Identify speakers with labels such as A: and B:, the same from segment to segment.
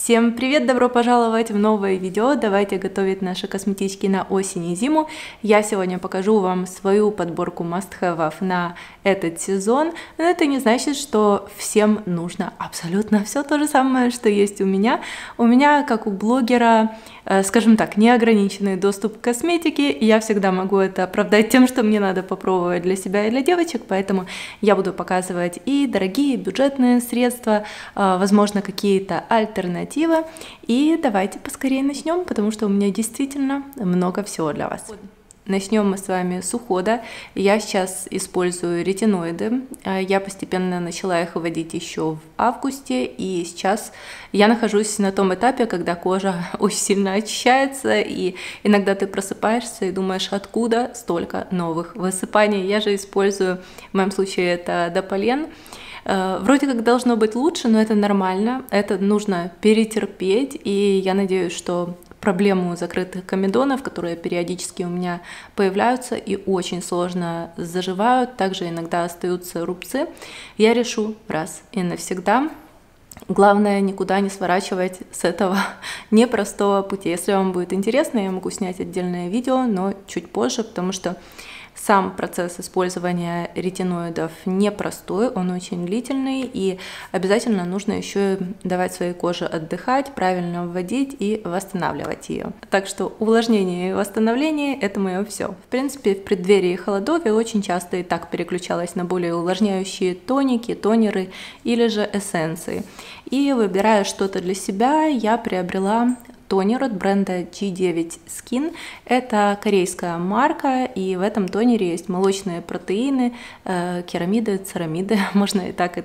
A: Всем привет! Добро пожаловать в новое видео. Давайте готовить наши косметички на осень и зиму. Я сегодня покажу вам свою подборку must-have на этот сезон. Но это не значит, что всем нужно абсолютно все то же самое, что есть у меня. У меня, как у блогера, скажем так, неограниченный доступ к косметике. Я всегда могу это оправдать тем, что мне надо попробовать для себя и для девочек, поэтому я буду показывать и дорогие бюджетные средства, возможно, какие-то альтернативы. И давайте поскорее начнем, потому что у меня действительно много всего для вас. Начнем мы с вами с ухода. Я сейчас использую ретиноиды. Я постепенно начала их вводить еще в августе, и сейчас я нахожусь на том этапе, когда кожа очень сильно очищается, и иногда ты просыпаешься и думаешь, откуда столько новых высыпаний. Я же использую, в моем случае это Дополен. Вроде как должно быть лучше, но это нормально, это нужно перетерпеть, и я надеюсь, что проблему закрытых комедонов, которые периодически у меня появляются и очень сложно заживают, также иногда остаются рубцы, я решу раз и навсегда. Главное, никуда не сворачивать с этого непростого пути. Если вам будет интересно, я могу снять отдельное видео, но чуть позже, потому что сам процесс использования ретиноидов непростой, он очень длительный, и обязательно нужно еще давать своей коже отдыхать, правильно вводить и восстанавливать ее. Так что увлажнение и восстановление – это мое все. В принципе, в преддверии холодов я очень часто и так переключалась на более увлажняющие тоники, тонеры или же эссенции. И выбирая что-то для себя, я приобрела тонер от бренда G9 Skin. Это корейская марка, и в этом тонере есть молочные протеины, керамиды, церамиды, можно и так,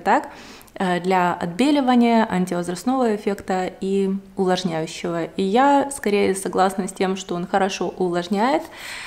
A: для отбеливания, антивозрастного эффекта и увлажняющего. И я скорее согласна с тем, что он хорошо увлажняет.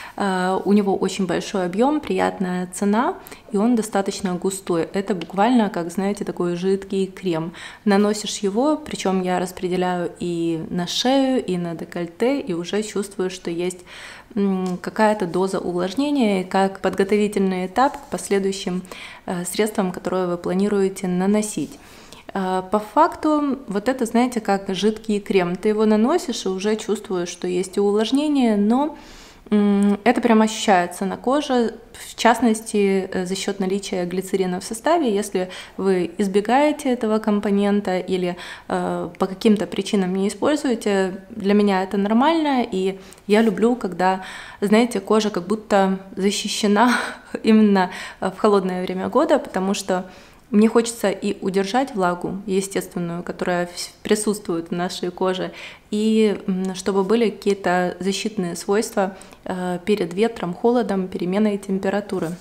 A: У него очень большой объем, приятная цена, и он достаточно густой. Это буквально, как знаете, такой жидкий крем. Наносишь его, причем я распределяю и на шею, и на декольте, и уже чувствую, что есть какая-то доза увлажнения, как подготовительный этап к последующим средствам, которые вы планируете наносить. По факту, вот это, знаете, как жидкий крем. Ты его наносишь и уже чувствуешь, что есть и увлажнение, но это прям ощущается на коже, в частности, за счет наличия глицерина в составе. Если вы избегаете этого компонента или по каким-то причинам не используете, для меня это нормально, и я люблю, когда, знаете, кожа как будто защищена именно в холодное время года, потому что мне хочется и удержать влагу естественную, которая присутствует в нашей коже, и чтобы были какие-то защитные свойства перед ветром, холодом, переменой температуры.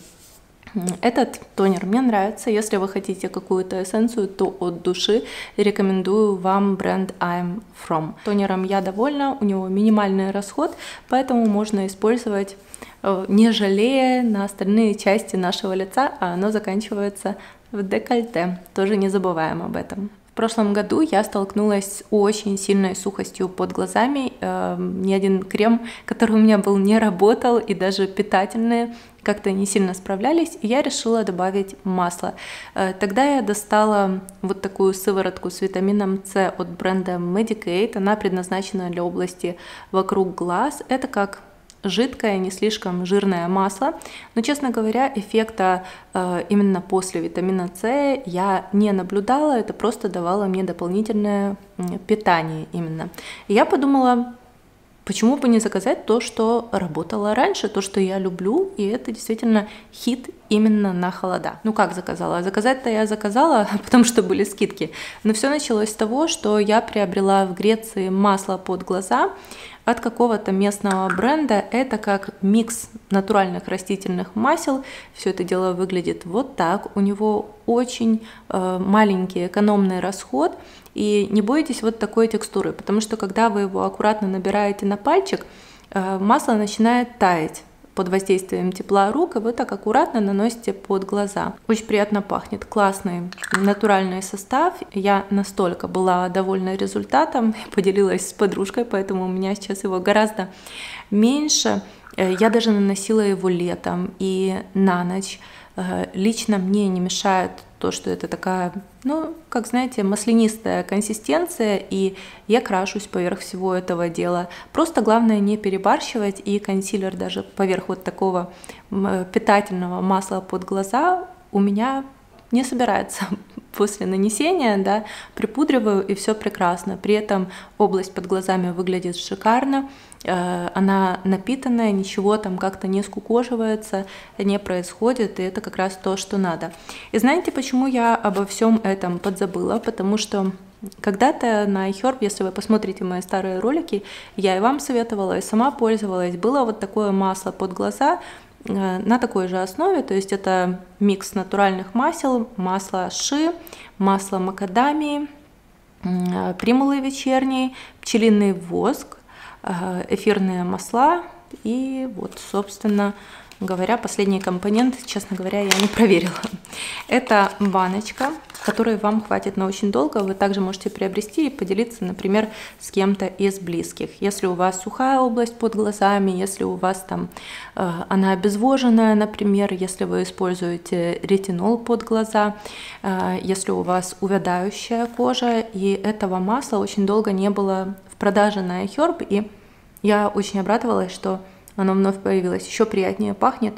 A: Этот тонер мне нравится. Если вы хотите какую-то эссенцию, то от души рекомендую вам бренд I'm From. Тонером я довольна, у него минимальный расход, поэтому можно использовать не жалея на остальные части нашего лица, а оно заканчивается в декольте. Тоже не забываем об этом. В прошлом году я столкнулась с очень сильной сухостью под глазами. Ни один крем, который у меня был, не работал, и даже питательные как-то не сильно справлялись, и я решила добавить масло. Тогда я достала вот такую сыворотку с витамином С от бренда Medik8. Она предназначена для области вокруг глаз. Это как жидкое, не слишком жирное масло, но, честно говоря, эффекта именно после витамина С я не наблюдала, это просто давало мне дополнительное питание именно. И я подумала, почему бы не заказать то, что работало раньше, то, что я люблю, и это действительно хит именно на холода. Ну как заказала? Заказать-то я заказала, потому что были скидки, но все началось с того, что я приобрела в Греции масло под глаза от какого-то местного бренда. Это как микс натуральных растительных масел. Все это дело выглядит вот так. У него очень маленький экономный расход. И не бойтесь вот такой текстуры, потому что когда вы его аккуратно набираете на пальчик, масло начинает таять под воздействием тепла рук, и вы так аккуратно наносите под глаза. Очень приятно пахнет, классный натуральный состав. Я настолько была довольна результатом, поделилась с подружкой, поэтому у меня сейчас его гораздо меньше. Я даже наносила его летом и на ночь. Лично мне не мешает то, что это такая, ну, как знаете, маслянистая консистенция, и я крашусь поверх всего этого дела. Просто главное не перебарщивать, и консилер даже поверх вот такого питательного масла под глаза у меня не собирается после нанесения, да, припудриваю, и все прекрасно. При этом область под глазами выглядит шикарно, она напитанная, ничего там как-то не скукоживается, не происходит, и это как раз то, что надо. И знаете, почему я обо всем этом подзабыла? Потому что когда-то на iHerb, если вы посмотрите мои старые ролики, я и вам советовала, и сама пользовалась, было вот такое масло под глаза, на такой же основе, то есть это микс натуральных масел, масло ши, масло макадамии, примулы вечерние, пчелиный воск, эфирные масла и вот, собственно говоря, последний компонент, честно говоря, я не проверила. Это баночка, которой вам хватит на очень долго. Вы также можете приобрести и поделиться, например, с кем-то из близких. Если у вас сухая область под глазами, если у вас там она обезвоженная, например, если вы используете ретинол под глаза, если у вас увядающая кожа, и этого масла очень долго не было в продаже на iHerb, и я очень обрадовалась, что оно вновь появилось. Еще приятнее пахнет.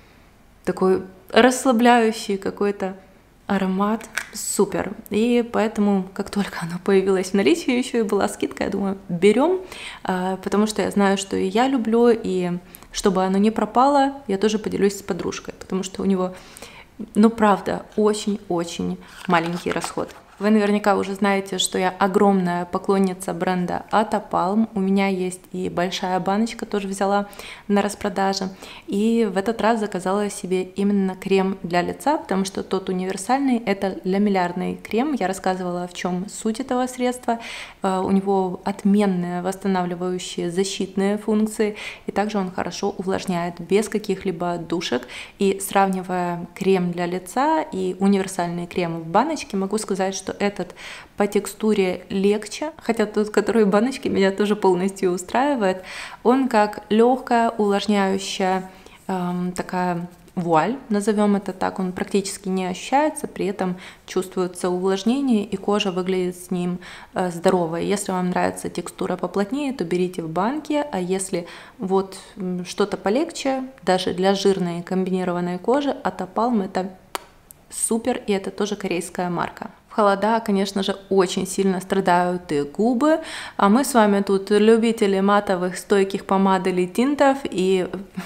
A: Такой расслабляющий какой-то аромат. Супер. И поэтому, как только оно появилось в наличии, еще и была скидка, я думаю, берем, потому что я знаю, что и я люблю, и чтобы оно не пропало, я тоже поделюсь с подружкой, потому что у него, ну правда, очень-очень маленький расход. Вы наверняка уже знаете, что я огромная поклонница бренда Atapalm. У меня есть и большая баночка, тоже взяла на распродаже. И в этот раз заказала себе именно крем для лица, потому что тот универсальный — это ламеллярный крем. Я рассказывала, в чем суть этого средства. У него отменные восстанавливающие защитные функции, и также он хорошо увлажняет без каких-либо душек. И сравнивая крем для лица и универсальный крем в баночке, могу сказать, что этот по текстуре легче, хотя тот, который в баночке, меня тоже полностью устраивает. Он как легкая, увлажняющая такая вуаль, назовем это так, он практически не ощущается, при этом чувствуется увлажнение, и кожа выглядит с ним здоровой. Если вам нравится текстура поплотнее, то берите в банке, а если вот что-то полегче, даже для жирной комбинированной кожи, Atapalm — это супер, и это тоже корейская марка. В холода, конечно же, очень сильно страдают и губы, а мы с вами тут любители матовых стойких помад или тинтов, и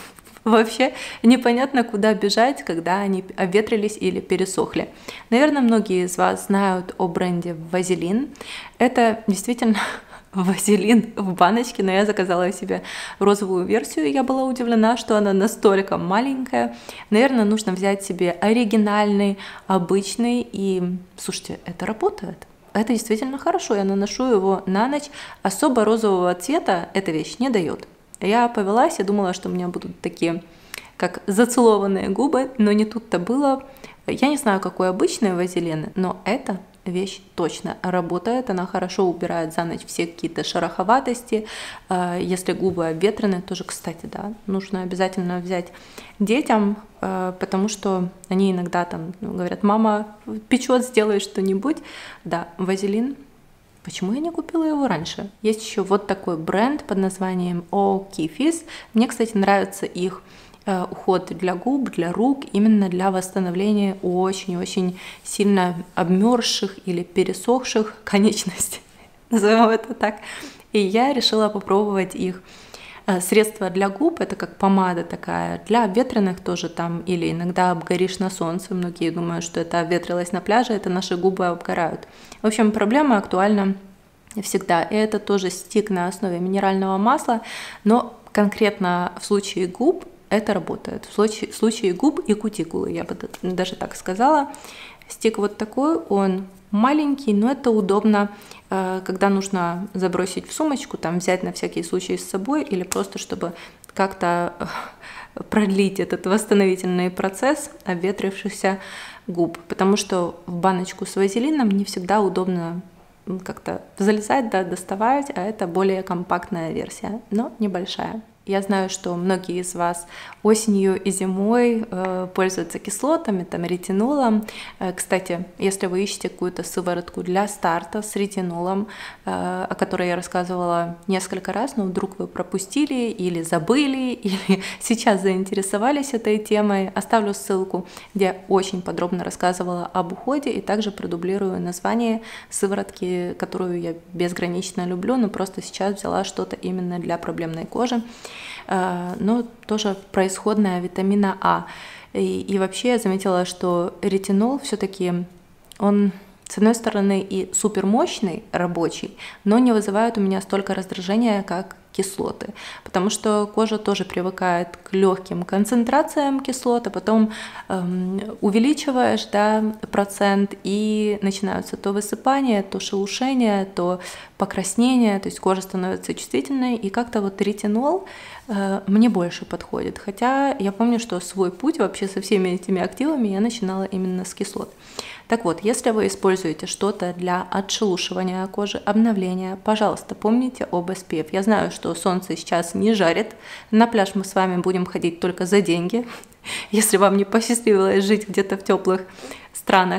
A: вообще непонятно, куда бежать, когда они обветрились или пересохли. Наверное, многие из вас знают о бренде Vaseline. Это действительно вазелин в баночке, но я заказала себе розовую версию, и я была удивлена, что она настолько маленькая. Наверное, нужно взять себе оригинальный, обычный, и, слушайте, это работает. Это действительно хорошо, я наношу его на ночь. Особо розового цвета эта вещь не дает. Я повелась и думала, что у меня будут такие, как зацелованные губы, но не тут-то было. Я не знаю, какой обычный вазелин, но это вещь точно работает, она хорошо убирает за ночь все какие-то шероховатости. Если губы обветрены, тоже, кстати, да, нужно обязательно взять детям, потому что они иногда там говорят: мама печет, сделай что-нибудь. Да, вазелин. Почему я не купила его раньше? Есть еще вот такой бренд под названием Okifis. Мне, кстати, нравится их уход для губ, для рук, именно для восстановления очень-очень сильно обмерзших или пересохших конечностей, назовем это так. И я решила попробовать их средство для губ, это как помада такая, для обветренных тоже там, или иногда обгоришь на солнце, многие думают, что это обветрилось на пляже, это наши губы обгорают. В общем, проблема актуальна всегда, и это тоже стик на основе минерального масла, но конкретно в случае губ это работает. В случае губ и кутикулы, я бы даже так сказала. Стик вот такой, он маленький, но это удобно, когда нужно забросить в сумочку, там взять на всякий случай с собой, или просто чтобы как-то продлить этот восстановительный процесс обветрившихся губ. Потому что в баночку с вазелином не всегда удобно как-то залезать, да, доставать, а это более компактная версия, но небольшая. Я знаю, что многие из вас осенью и зимой пользуются кислотами, там, ретинолом. Кстати, если вы ищете какую-то сыворотку для старта с ретинолом, о которой я рассказывала несколько раз, но вдруг вы пропустили или забыли, или сейчас заинтересовались этой темой, оставлю ссылку, где очень подробно рассказывала об уходе и также продублирую название сыворотки, которую я безгранично люблю, но просто сейчас взяла что-то именно для проблемной кожи. Но тоже происходное витамина А. И вообще я заметила, что ретинол все-таки он, с одной стороны, и супермощный, рабочий, но не вызывает у меня столько раздражения, как кислоты, потому что кожа тоже привыкает к легким концентрациям кислот, а потом увеличиваешь, да, процент, и начинаются то высыпания, то шелушения, то покраснение, то есть кожа становится чувствительной, и как-то вот ретинол мне больше подходит, хотя я помню, что свой путь вообще со всеми этими активами я начинала именно с кислот. Так вот, если вы используете что-то для отшелушивания кожи, обновления, пожалуйста, помните об SPF. Я знаю, что солнце сейчас не жарит, на пляж мы с вами будем ходить только за деньги, если вам не посчастливилось жить где-то в теплых странах.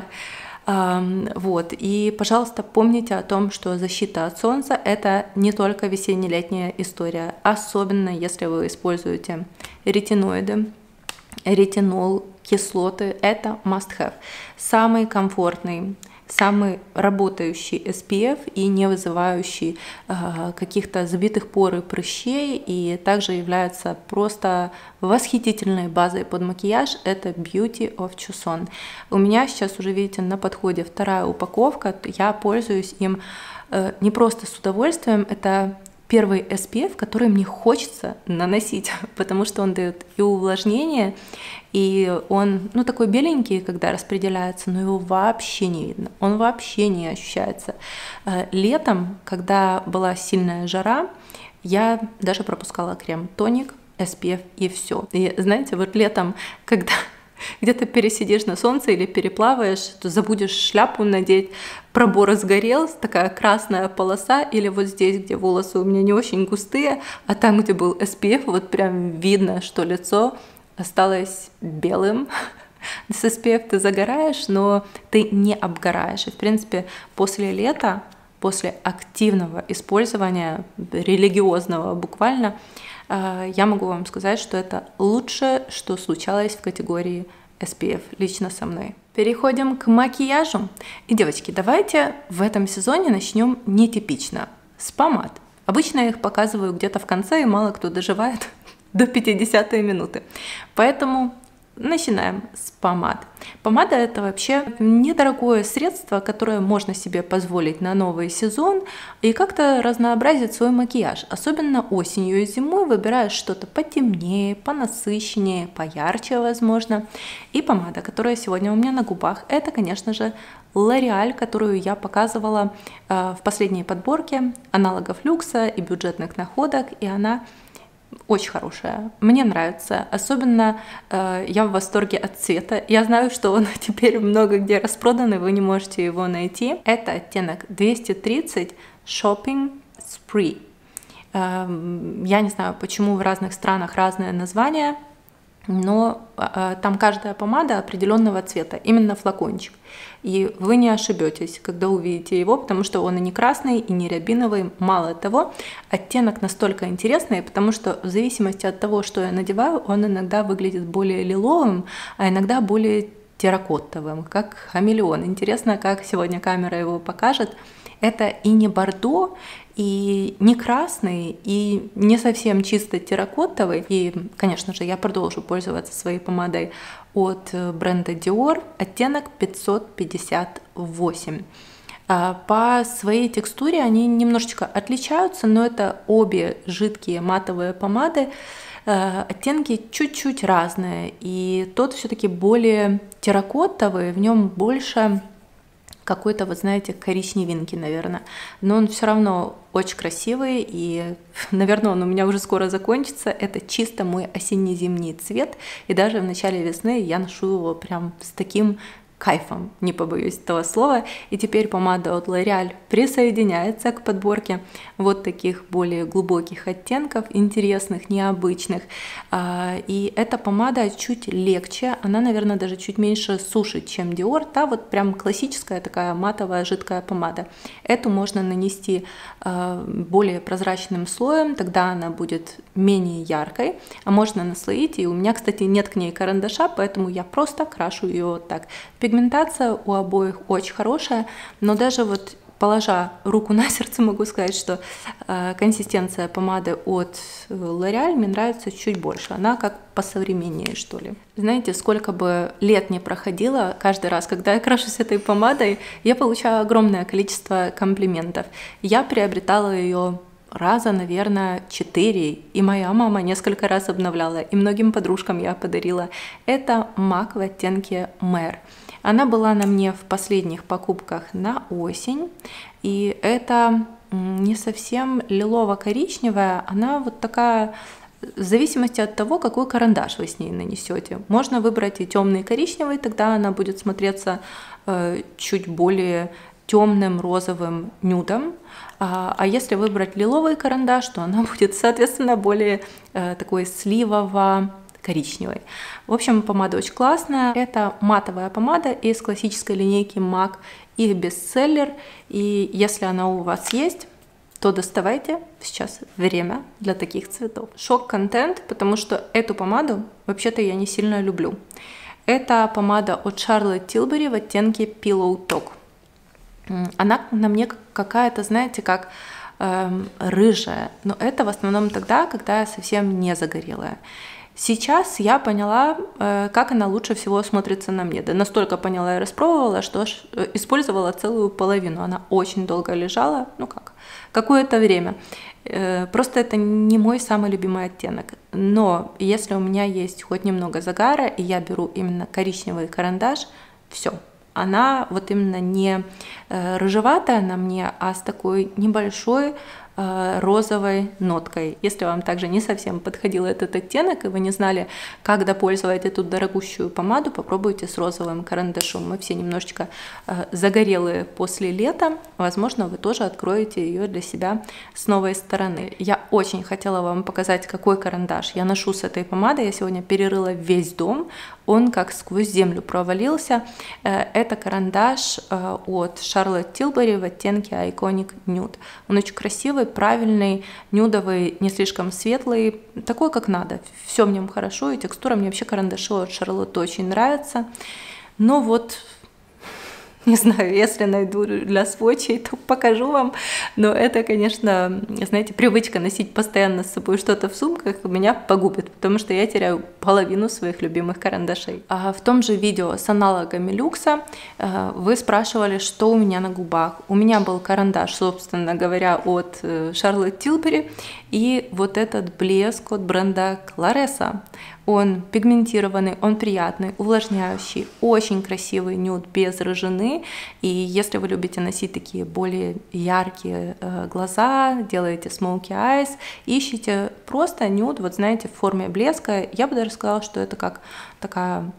A: Вот. И, пожалуйста, помните о том, что защита от солнца – это не только весенне-летняя история, особенно если вы используете ретиноиды, ретинол, кислоты – это must-have. Самый комфортный, самый работающий SPF и не вызывающий каких-то забитых пор и прыщей, и также является просто восхитительной базой под макияж – это Beauty of Chuson. У меня сейчас уже, видите, на подходе вторая упаковка, я пользуюсь им не просто с удовольствием, это первый SPF, который мне хочется наносить, потому что он дает и увлажнение, и он, ну, такой беленький, когда распределяется, но его вообще не видно, он вообще не ощущается. Летом, когда была сильная жара, я даже пропускала крем, тоник, SPF и все. И знаете, вот летом, когда где-то пересидишь на солнце или переплаваешь, то забудешь шляпу надеть, пробор сгорел, такая красная полоса, или вот здесь, где волосы у меня не очень густые, а там, где был SPF, вот прям видно, что лицо осталось белым. С SPF ты загораешь, но ты не обгораешь. И, в принципе, после лета, после активного использования, религиозного буквально, я могу вам сказать, что это лучшее, что случалось в категории SPF лично со мной. Переходим к макияжу. И, девочки, давайте в этом сезоне начнем нетипично, с помад. Обычно я их показываю где-то в конце, и мало кто доживает до 50-й минуты. Поэтому начинаем с помад. Помада – это вообще недорогое средство, которое можно себе позволить на новый сезон и как-то разнообразить свой макияж. Особенно осенью и зимой выбираешь что-то потемнее, понасыщеннее, поярче, возможно. И помада, которая сегодня у меня на губах, это, конечно же, L'Oréal, которую я показывала в последней подборке аналогов люкса и бюджетных находок, и она очень хорошая, мне нравится, особенно я в восторге от цвета, я знаю, что он теперь много где распродан, и вы не можете его найти. Это оттенок 230 Shopping Spree. Я не знаю, почему в разных странах разное название, но там каждая помада определенного цвета, именно флакончик. И вы не ошибетесь, когда увидите его, потому что он и не красный, и не рябиновый. Мало того, оттенок настолько интересный, потому что в зависимости от того, что я надеваю, он иногда выглядит более лиловым, а иногда более терракотовым, как хамелеон. Интересно, как сегодня камера его покажет. Это и не бордо, и не красный, и не совсем чисто терракотовый. И, конечно же, я продолжу пользоваться своей помадой от бренда Dior, оттенок 558. По своей текстуре они немножечко отличаются, но это обе жидкие матовые помады. Оттенки чуть-чуть разные, и тот все-таки более терракотовый, в нем больше какой-то, вот знаете, коричневинки, наверное. Но он все равно очень красивый, и, наверное, он у меня уже скоро закончится. Это чисто мой осенне-зимний цвет, и даже в начале весны я ношу его прям с таким кайфом, не побоюсь этого слова. И теперь помада от L'Oréal присоединяется к подборке вот таких более глубоких оттенков, интересных, необычных. И эта помада чуть легче, она, наверное, даже чуть меньше сушит, чем Dior. Та вот прям классическая такая матовая жидкая помада. Эту можно нанести более прозрачным слоем, тогда она будет менее яркой, а можно наслоить. И у меня, кстати, нет к ней карандаша, поэтому я просто крашу ее вот так. Пигментация у обоих очень хорошая, но даже вот положа руку на сердце, могу сказать, что консистенция помады от L'Oréal мне нравится чуть больше. Она как посовременнее, что ли. Знаете, сколько бы лет не проходило, каждый раз, когда я крашусь этой помадой, я получаю огромное количество комплиментов. Я приобретала ее раза, наверное, 4, и моя мама несколько раз обновляла, и многим подружкам я подарила. Это MAC в оттенке Mare. Она была на мне в последних покупках на осень, и это не совсем лилово-коричневая, она вот такая, в зависимости от того, какой карандаш вы с ней нанесете. Можно выбрать и темный коричневый, тогда она будет смотреться чуть более темным розовым нюдом. А если выбрать лиловый карандаш, то она будет, соответственно, более такой сливово-коричневой. В общем, помада очень классная. Это матовая помада из классической линейки MAC, их бестселлер. И если она у вас есть, то доставайте, сейчас время для таких цветов. Шок-контент, потому что эту помаду вообще-то я не сильно люблю. Это помада от Charlotte Tilbury в оттенке Pillow Talk. Она на мне какая-то, знаете, как рыжая, но это в основном тогда, когда я совсем не загорелая. Сейчас я поняла, как она лучше всего смотрится на мне. Да настолько поняла и распробовала, что использовала целую половину. Она очень долго лежала, какое-то время. Просто это не мой самый любимый оттенок. Но если у меня есть хоть немного загара, и я беру именно коричневый карандаш, все. Она вот именно не рыжеватая на мне, а с такой небольшой розовой ноткой. Если вам также не совсем подходил этот оттенок, и вы не знали, как допользовать эту дорогущую помаду, попробуйте с розовым карандашом. Мы все немножечко загорелые после лета. Возможно, вы тоже откроете ее для себя с новой стороны. Я очень хотела вам показать, какой карандаш я ношу с этой помадой. Я сегодня перерыла весь дом. Он как сквозь землю провалился. Это карандаш от Charlotte Tilbury в оттенке Iconic Nude. Он очень красивый, правильный, нюдовый, не слишком светлый, такой как надо. Все в нем хорошо, и текстура мне вообще карандаши от Charlotte очень нравится. Но вот, не знаю, если найду для сводчей, то покажу вам. Но это, конечно, знаете, привычка носить постоянно с собой что-то в сумках меня погубит, потому что я теряю половину своих любимых карандашей. А в том же видео с аналогами люкса вы спрашивали, что у меня на губах. У меня был карандаш, собственно говоря, от Charlotte Tilbury, и вот этот блеск от бренда Claresa. Он пигментированный, он приятный, увлажняющий, очень красивый нюд без рыжины. И если вы любите носить такие более яркие глаза, делаете smoky eyes, ищите просто нюд, вот знаете, в форме блеска, я бы даже сказала, что это как такая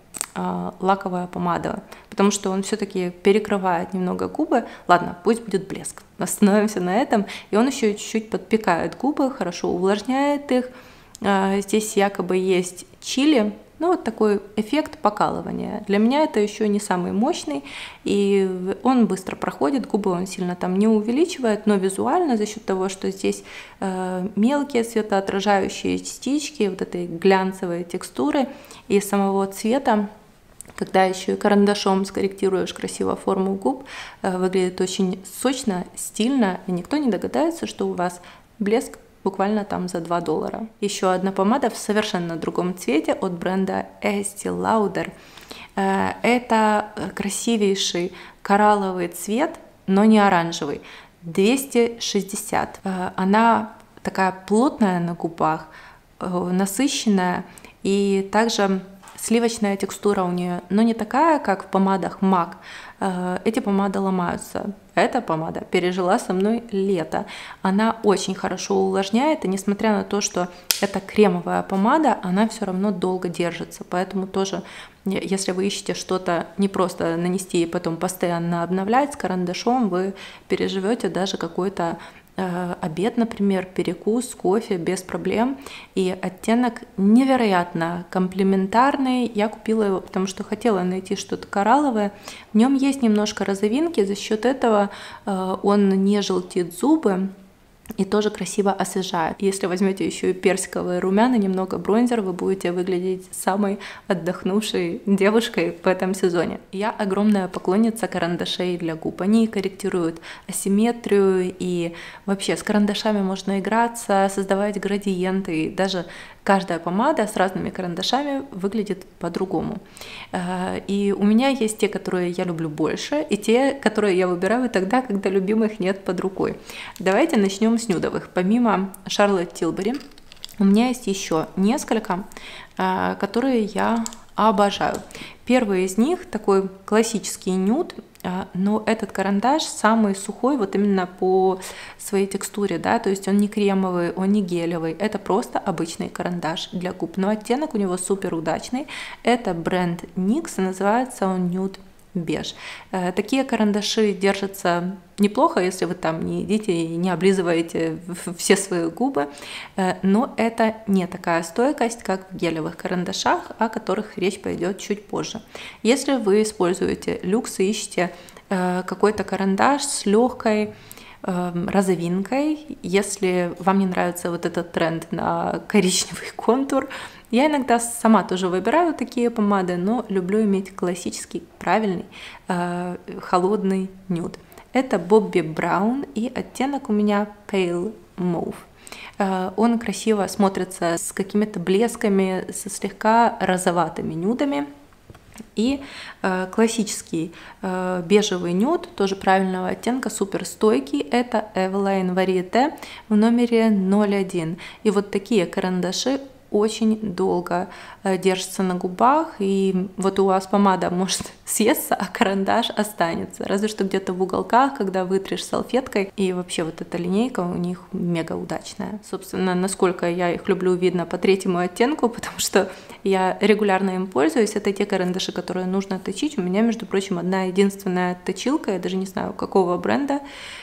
A: лаковая помада, потому что он все-таки перекрывает немного губы. Ладно, пусть будет блеск, остановимся на этом. И он еще чуть-чуть подпекает губы, хорошо увлажняет их. Здесь якобы есть чили, вот такой эффект покалывания. Для меня это еще не самый мощный, и он быстро проходит, губы он сильно там не увеличивает, но визуально за счет того, что здесь мелкие светоотражающие частички, вот этой глянцевой текстуры и самого цвета, когда еще и карандашом скорректируешь красиво форму губ, выглядит очень сочно, стильно, и никто не догадается, что у вас блеск буквально там за $2. Еще одна помада в совершенно другом цвете от бренда Estee Lauder. Это красивейший коралловый цвет, но не оранжевый. 260. Она такая плотная на губах, насыщенная, и также сливочная текстура у нее, но не такая, как в помадах MAC, эти помады ломаются. Эта помада пережила со мной лето. Она очень хорошо увлажняет, и несмотря на то, что это кремовая помада, она все равно долго держится. Поэтому тоже, если вы ищете что-то не просто нанести и потом постоянно обновлять, с карандашом вы переживете даже какой-то обед, например, перекус, кофе без проблем. И оттенок невероятно комплементарный. Я купила его, потому что хотела найти что-то коралловое. В нем есть немножко розовинки, за счет этого он не желтит зубы и тоже красиво освежает. Если возьмете еще и персиковые румяна, немного бронзер, вы будете выглядеть самой отдохнувшей девушкой в этом сезоне. Я огромная поклонница карандашей для губ. Они корректируют асимметрию, и вообще с карандашами можно играться, создавать градиенты, и даже каждая помада с разными карандашами выглядит по-другому. И у меня есть те, которые я люблю больше, и те, которые я выбираю тогда, когда любимых нет под рукой. Давайте начнем с нюдовых. Помимо Charlotte Tilbury, у меня есть еще несколько, которые я обожаю. Первый из них такой классический нюд, но этот карандаш самый сухой вот именно по своей текстуре, да, то есть он не кремовый, он не гелевый, это просто обычный карандаш для губ, но оттенок у него супер удачный. Это бренд NYX, называется он Nude Beige. Такие карандаши держатся неплохо, если вы там не едите и не облизываете все свои губы, но это не такая стойкость, как в гелевых карандашах, о которых речь пойдет чуть позже. Если вы используете люкс и ищете какой-то карандаш с легкой розовинкой, если вам не нравится вот этот тренд на коричневый контур, я иногда сама тоже выбираю такие помады, но люблю иметь классический, правильный, холодный нюд. Это Bobbi Brown, и оттенок у меня Pale Mauve. Он красиво смотрится с какими-то блесками, со слегка розоватыми нюдами. И классический бежевый нюд, тоже правильного оттенка, супер стойкий, это Eveline Varieté в номере 01. И вот такие карандаши очень долго держится на губах, и вот у вас помада может съесться, а карандаш останется, разве что где-то в уголках, когда вытрешь салфеткой. И вообще вот эта линейка у них мега удачная. Собственно, насколько я их люблю, видно по третьему оттенку, потому что я регулярно им пользуюсь. Это те карандаши, которые нужно точить. У меня, между прочим, одна единственная точилка, я даже не знаю, какого бренда,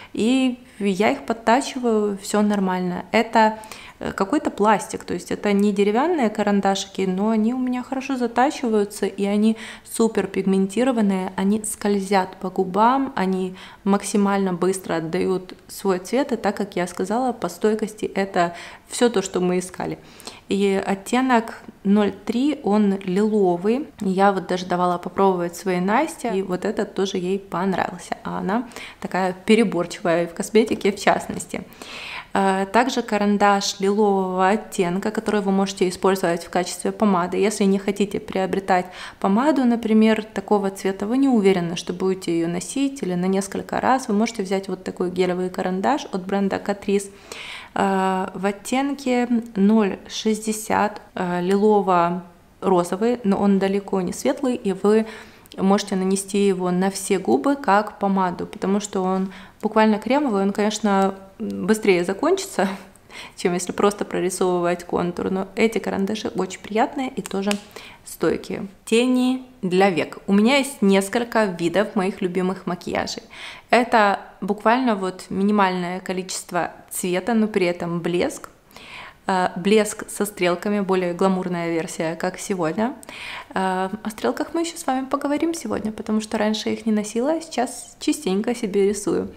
A: и я их подтачиваю, все нормально. Это какой-то пластик, то есть это не деревянные карандашики, но они у меня хорошо затачиваются, и они супер пигментированные, они скользят по губам, они максимально быстро отдают свой цвет, и так как я сказала, по стойкости это все то, что мы искали. И оттенок 03, он лиловый, я вот даже давала попробовать своей Насте, и вот этот тоже ей понравился, а она такая переборчивая в косметике в частности. Также карандаш лилового оттенка, который вы можете использовать в качестве помады. Если не хотите приобретать помаду, например, такого цвета, вы не уверены, что будете ее носить или на несколько раз, вы можете взять вот такой гелевый карандаш от бренда Catrice в оттенке 0,60, лилово-розовый, но он далеко не светлый, и вы можете нанести его на все губы как помаду, потому что он буквально кремовый, он, конечно, быстрее закончится, чем если просто прорисовывать контур, но эти карандаши очень приятные и тоже стойкие. Тени для век. У меня есть несколько видов моих любимых макияжей. Это буквально вот минимальное количество цвета, но при этом блеск. Блеск со стрелками, более гламурная версия, как сегодня. О стрелках мы еще с вами поговорим сегодня, потому что раньше их не носила, а сейчас частенько себе рисую.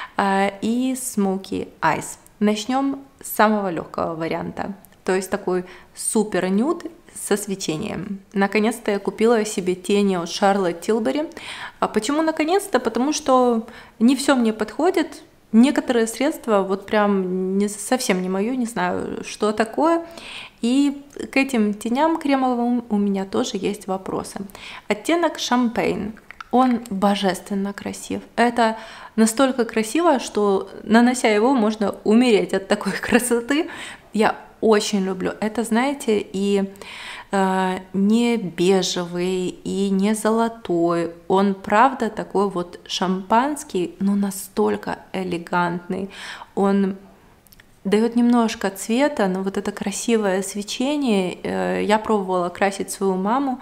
A: И Smoky Eyes. Начнем с самого легкого варианта, то есть такой супер нюд со свечением. Наконец-то я купила себе тени от Charlotte Tilbury. Почему наконец-то? Потому что не все мне подходит. Некоторые средства вот прям совсем не мое, не знаю, что такое. И к этим теням кремовым у меня тоже есть вопросы. Оттенок Champagne. Он божественно красив. Это настолько красиво, что, нанося его, можно умереть от такой красоты. Я очень люблю это, знаете, и не бежевый и не золотой. Он, правда, такой вот шампанский, но настолько элегантный. Он дает немножко цвета, но вот это красивое свечение. Я пробовала красить свою маму.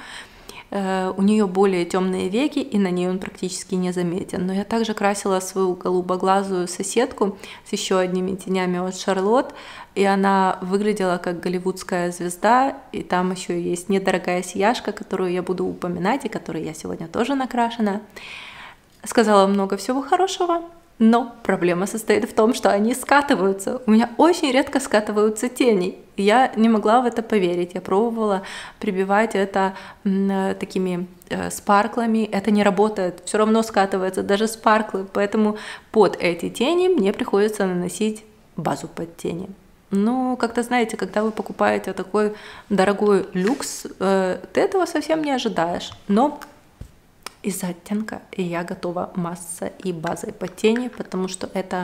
A: У нее более темные веки, и на ней он практически не заметен. Но я также красила свою голубоглазую соседку с еще одними тенями от Charlotte, и она выглядела как голливудская звезда, и там еще есть недорогая сияшка, которую я буду упоминать, и которой я сегодня тоже накрашена. Сказала много всего хорошего, но проблема состоит в том, что они скатываются. У меня очень редко скатываются тени. Я не могла в это поверить. Я пробовала прибивать это такими спарклами. Это не работает. Все равно скатывается, даже спарклы. Поэтому под эти тени мне приходится наносить базу под тени. Ну, как-то, знаете, когда вы покупаете такой дорогой люкс, ты этого совсем не ожидаешь. Но из-за оттенка я готова масса и базой под тени, потому что это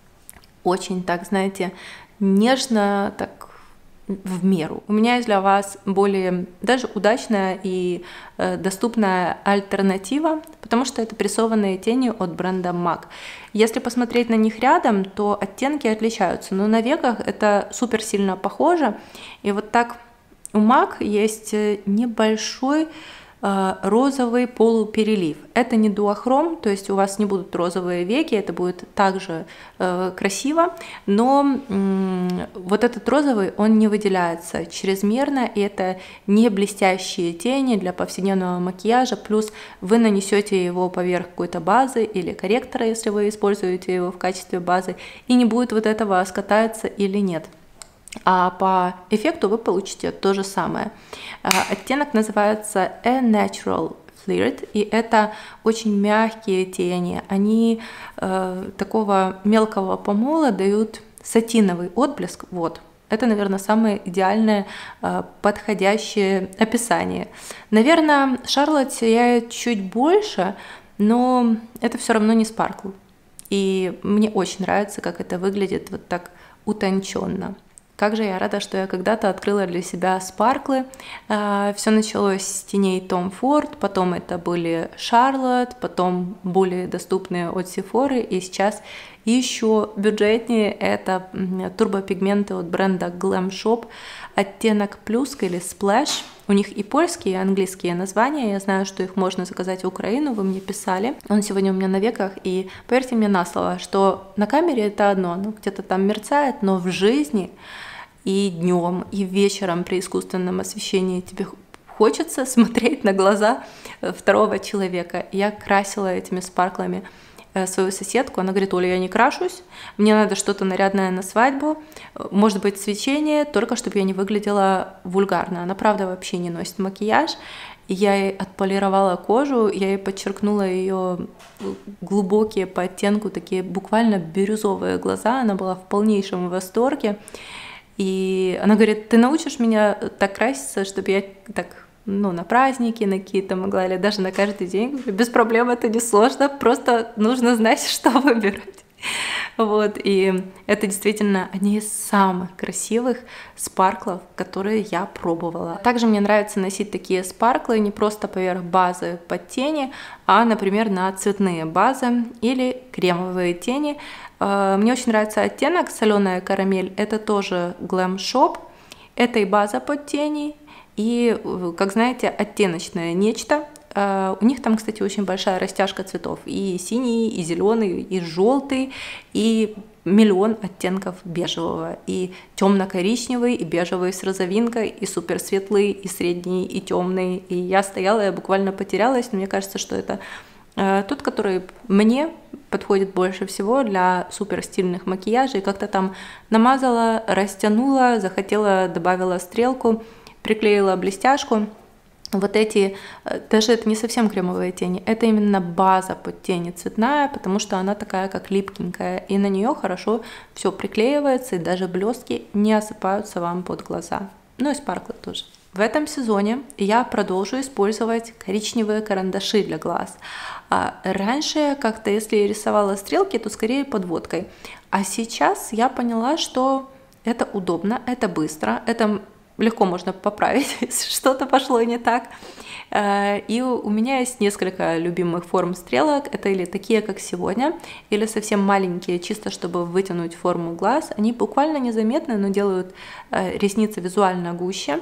A: очень, так, знаете, нежно, так, в меру. У меня есть для вас более даже удачная и доступная альтернатива, потому что это прессованные тени от бренда MAC. Если посмотреть на них рядом, то оттенки отличаются, но на веках это супер сильно похоже. И вот так у MAC есть небольшой розовый полуперелив. Это не дуохром, то есть у вас не будут розовые веки, это будет также красиво, но вот этот розовый, он не выделяется чрезмерно, и это не блестящие тени для повседневного макияжа, плюс вы нанесете его поверх какой-то базы или корректора, если вы используете его в качестве базы, и не будет вот этого скататься или нет. А по эффекту вы получите то же самое. Оттенок называется A Natural Flirt, и это очень мягкие тени. Они такого мелкого помола дают сатиновый отблеск. Вот. Это, наверное, самое идеальное подходящее описание. Наверное, Charlotte сияет чуть больше, но это все равно не спаркл. И мне очень нравится, как это выглядит вот так утонченно. Как же я рада, что я когда-то открыла для себя спарклы. Все началось с теней Tom Ford, потом это были Charlotte, потом более доступные от Sephora, и сейчас еще бюджетнее это турбопигменты от бренда Glam Shop, оттенок плюс или Splash. У них и польские, и английские названия. Я знаю, что их можно заказать в Украину, вы мне писали. Он сегодня у меня на веках, и поверьте мне на слово, что на камере это одно, ну где-то там мерцает, но в жизни и днем, и вечером при искусственном освещении тебе хочется смотреть на глаза второго человека. Я красила этими спарклами свою соседку, она говорит: Оля, я не крашусь, мне надо что-то нарядное на свадьбу, может быть свечение, только чтобы я не выглядела вульгарно. Она правда вообще не носит макияж. Я ей отполировала кожу, я ей подчеркнула ее глубокие по оттенку, такие буквально бирюзовые глаза, она была в полнейшем восторге. И она говорит: ты научишь меня так краситься, чтобы я так, ну, на праздники, на какие-то могла, или даже на каждый день. Без проблем, это не сложно, просто нужно знать, что выбирать. Вот, и это действительно одни из самых красивых спарклов, которые я пробовала. Также мне нравится носить такие спарклы не просто поверх базы под тени, а, например, на цветные базы или кремовые тени. Мне очень нравится оттенок соленая карамель, это тоже Glam Shop, это и база под тени, и, как знаете, оттеночное нечто. У них там, кстати, очень большая растяжка цветов, и синий, и зеленый, и желтый, и миллион оттенков бежевого, и темно-коричневый, и бежевый с розовинкой, и супер светлый, и средний, и темный. И я стояла, я буквально потерялась, но мне кажется, что это тот, который мне подходит больше всего для супер стильных макияжей. Как-то там намазала, растянула, захотела, добавила стрелку, приклеила блестяшку. Вот эти, даже это не совсем кремовые тени, это именно база под тени цветная, потому что она такая как липкенькая, и на нее хорошо все приклеивается, и даже блестки не осыпаются вам под глаза. Ну и спарклы тоже. В этом сезоне я продолжу использовать коричневые карандаши для глаз. Раньше как-то, если я рисовала стрелки, то скорее подводкой. А сейчас я поняла, что это удобно, это быстро, это легко можно поправить, если что-то пошло не так. И у меня есть несколько любимых форм стрелок. Это или такие, как сегодня, или совсем маленькие, чисто чтобы вытянуть форму глаз. Они буквально незаметны, но делают ресницы визуально гуще.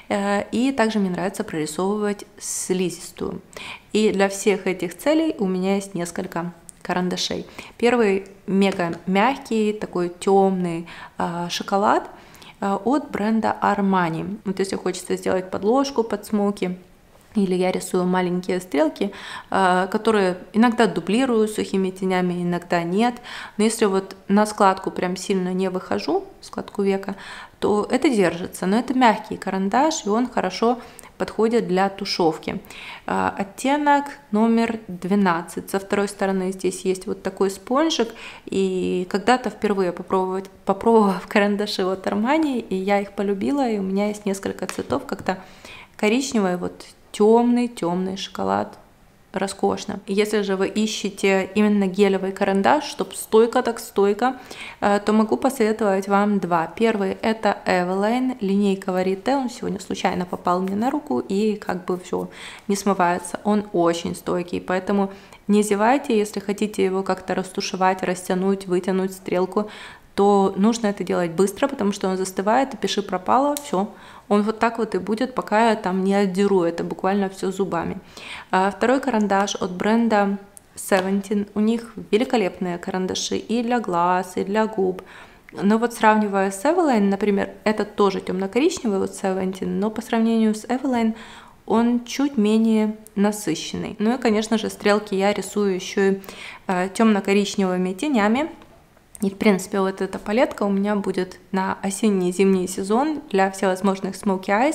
A: И также мне нравится прорисовывать слизистую. И для всех этих целей у меня есть несколько карандашей. Первый мега мягкий, такой темный шоколад от бренда Armani. Вот если хочется сделать подложку под смоки, или я рисую маленькие стрелки, которые иногда дублирую сухими тенями, иногда нет. Но если вот на складку прям сильно не выхожу, складку века, то это держится. Но это мягкий карандаш, и он хорошо подходит для тушевки. Оттенок номер 12. Со второй стороны здесь есть вот такой спонжик. И когда-то впервые попробовав карандаши от Armani, и я их полюбила, и у меня есть несколько цветов, как-то коричневый, вот темный шоколад, роскошно. Если же вы ищете именно гелевый карандаш, чтобы стойко так стойко, то могу посоветовать вам два. Первый — это Eveline, линейка Varieté. Он сегодня случайно попал мне на руку, и как бы все не смывается. Он очень стойкий, поэтому не зевайте. Если хотите его как-то растушевать, растянуть, вытянуть стрелку, то нужно это делать быстро, потому что он застывает, и пиши пропало, все. Он вот так вот и будет, пока я там не отдеру это буквально все зубами. Второй карандаш от бренда Seventeen. У них великолепные карандаши и для глаз, и для губ. Но вот сравнивая с Eveline, например, это тоже темно-коричневый от Seventeen, но по сравнению с Eveline он чуть менее насыщенный. Ну и, конечно же, стрелки я рисую еще и темно-коричневыми тенями. И, в принципе, вот эта палетка у меня будет на осенний и зимний сезон для всевозможных Smoky Eyes.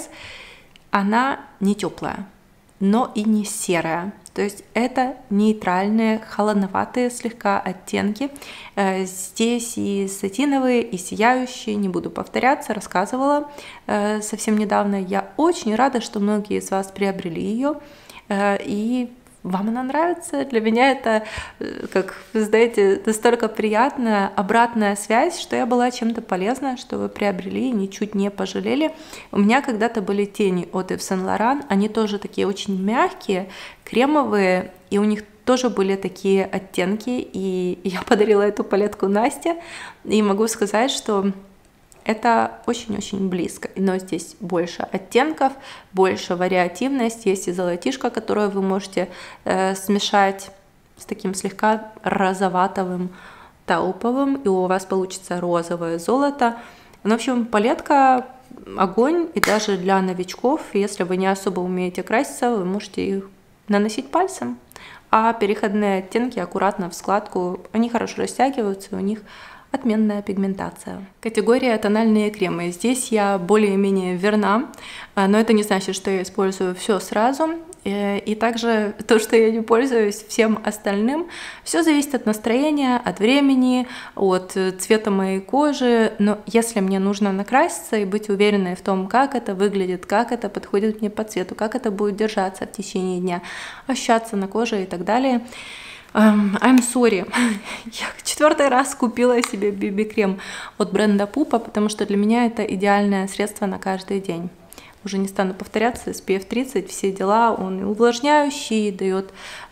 A: Она не теплая, но и не серая. То есть это нейтральные, холодноватые слегка оттенки. Здесь и сатиновые, и сияющие, не буду повторяться, рассказывала совсем недавно. Я очень рада, что многие из вас приобрели ее. И вам она нравится? Для меня это, как вы знаете, настолько приятная обратная связь, что я была чем-то полезна, что вы приобрели и ничуть не пожалели. У меня когда-то были тени от Yves Saint Laurent, они тоже такие очень мягкие, кремовые, и у них тоже были такие оттенки, и я подарила эту палетку Насте, и могу сказать, что это очень-очень близко, но здесь больше оттенков, больше вариативность, есть и золотишко, которое вы можете смешать с таким слегка розоватовым тауповым, и у вас получится розовое золото. Ну, в общем, палетка огонь, и даже для новичков, если вы не особо умеете краситься, вы можете их наносить пальцем, а переходные оттенки аккуратно в складку, они хорошо растягиваются, у них отменная пигментация. Категория тональные кремы. Здесь я более-менее верна, но это не значит, что я использую все сразу. И также то, что я не пользуюсь всем остальным, все зависит от настроения, от времени, от цвета моей кожи. Но если мне нужно накраситься и быть уверенной в том, как это выглядит, как это подходит мне по цвету, как это будет держаться в течение дня, ощущаться на коже и так далее, I'm sorry, я 4-й раз купила себе BB-крем от бренда Pupa, потому что для меня это идеальное средство на каждый день. Уже не стану повторяться, SPF 30, все дела, он увлажняющий, дает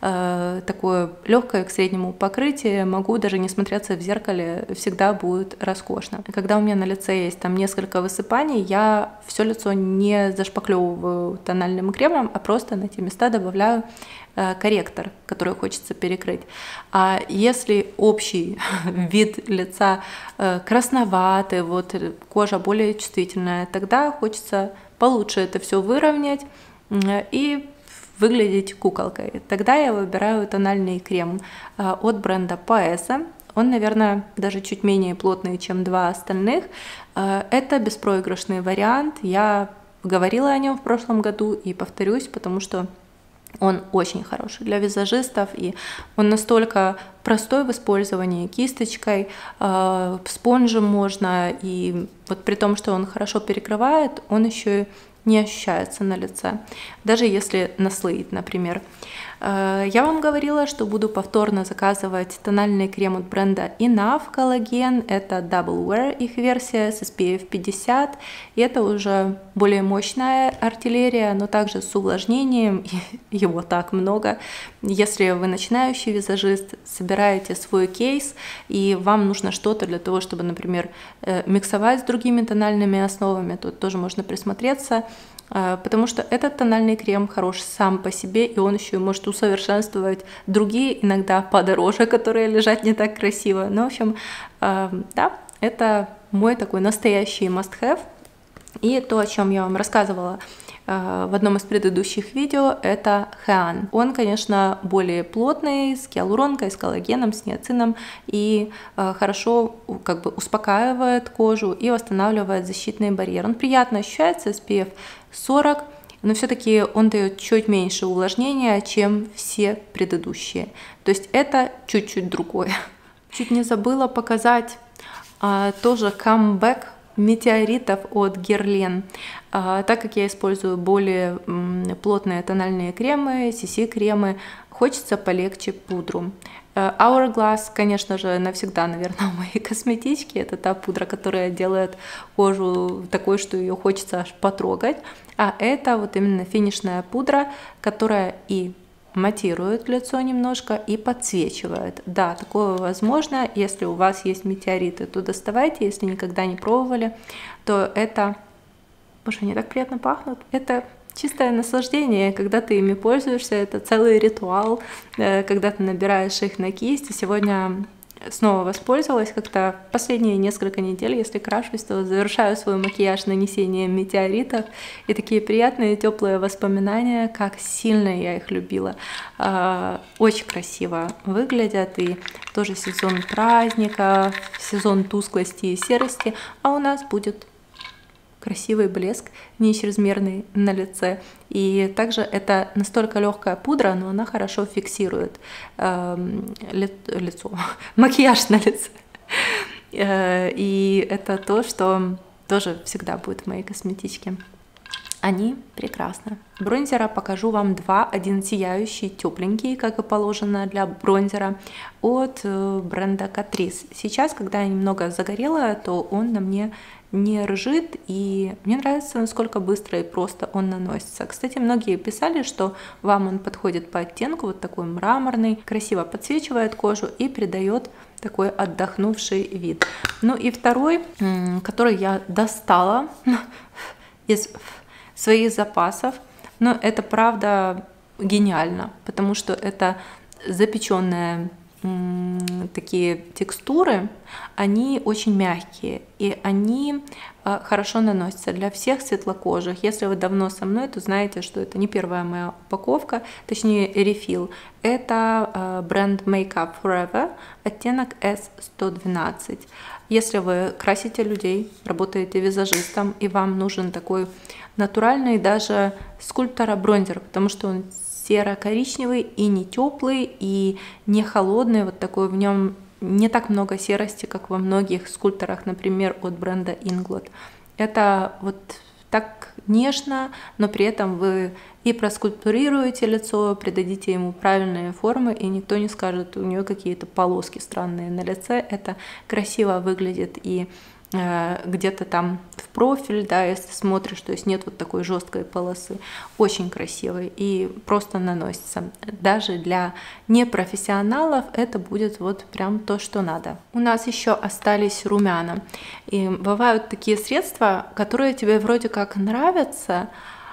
A: такое легкое к среднему покрытие, могу даже не смотреться в зеркале, всегда будет роскошно. Когда у меня на лице есть там несколько высыпаний, я все лицо не зашпаклевываю тональным кремом, а просто на те места добавляю корректор, который хочется перекрыть. А если общий вид лица красноватый, вот кожа более чувствительная, тогда хочется получше это все выровнять и выглядеть куколкой. Тогда я выбираю тональный крем от бренда Paesa. Он, наверное, даже чуть менее плотный, чем два остальных. Это беспроигрышный вариант. Я говорила о нем в прошлом году и повторюсь, потому что он очень хороший для визажистов, и он настолько простой в использовании, кисточкой, спонжем можно, и вот при том, что он хорошо перекрывает, он еще и не ощущается на лице, даже если наслоить, например. Я вам говорила, что буду повторно заказывать тональный крем от бренда Enough Collagen. Это Double Wear, их версия с SPF 50. И это уже более мощная артиллерия, но также с увлажнением. Его так много. Если вы начинающий визажист, собираете свой кейс, и вам нужно что-то для того, чтобы, например, миксовать с другими тональными основами, тут тоже можно присмотреться. Потому что этот тональный крем хорош сам по себе, и он еще может усовершенствовать другие, иногда подороже, которые лежат не так красиво. Ну, в общем, да, это мой такой настоящий must-have. И то, о чем я вам рассказывала в одном из предыдущих видео, это Hean. Он, конечно, более плотный, с гиалуронкой, с коллагеном, с ниацином, и хорошо как бы успокаивает кожу и восстанавливает защитный барьер. Он приятно ощущается, SPF 40, но все-таки он дает чуть меньше увлажнения, чем все предыдущие. То есть это чуть-чуть другое. Чуть не забыла показать тоже камбэк метеоритов от Guerlain. Так как я использую более плотные тональные кремы, CC-кремы, хочется полегче пудру. Hourglass, конечно же, навсегда, наверное, в моей косметичке. Это та пудра, которая делает кожу такой, что ее хочется аж потрогать. А это вот именно финишная пудра, которая и матирует лицо немножко и подсвечивает. Да, такое возможно. Если у вас есть метеориты, то доставайте. Если никогда не пробовали, то это... Боже, они так приятно пахнут. Это чистое наслаждение, когда ты ими пользуешься. Это целый ритуал, когда ты набираешь их на кисть. И сегодня снова воспользовалась как-то последние несколько недель, если крашусь, то завершаю свой макияж нанесением метеоритов. И такие приятные теплые воспоминания, как сильно я их любила. Очень красиво выглядят. И тоже сезон праздника, сезон тусклости и серости. А у нас будет красивый блеск, не чрезмерный на лице. И также это настолько легкая пудра, но она хорошо фиксирует лицо, макияж на лице. И это то, что тоже всегда будет в моей косметичке. Они прекрасны. Бронзера покажу вам два. Один сияющий, тепленький, как и положено для бронзера, от бренда Catrice. Сейчас, когда я немного загорелая, то он на мне не ржит, и мне нравится, насколько быстро и просто он наносится. Кстати, многие писали, что вам он подходит по оттенку, вот такой мраморный, красиво подсвечивает кожу и придает такой отдохнувший вид. Ну и второй, который я достала из своих запасов, но это правда гениально, потому что это запеченные такие текстуры, они очень мягкие, и они хорошо наносятся для всех светлокожих. Если вы давно со мной, то знаете, что это не первая моя упаковка, точнее рефил. Это бренд Make Up For Ever, оттенок S112. Если вы красите людей, работаете визажистом, и вам нужен такой натуральный даже скульптора-бронзер, потому что он серо-коричневый и не теплый, и не холодный, вот такой в нем не так много серости, как во многих скульпторах, например, от бренда Inglot. Это вот так нежно, но при этом вы и проскульптурируете лицо, придадите ему правильные формы, и никто не скажет, у нее какие-то полоски странные на лице. Это красиво выглядит и где-то там в профиль, да, если смотришь, то есть нет вот такой жесткой полосы, очень красивый и просто наносится. Даже для непрофессионалов это будет вот прям то, что надо. У нас еще остались румяна, и бывают такие средства, которые тебе вроде как нравятся,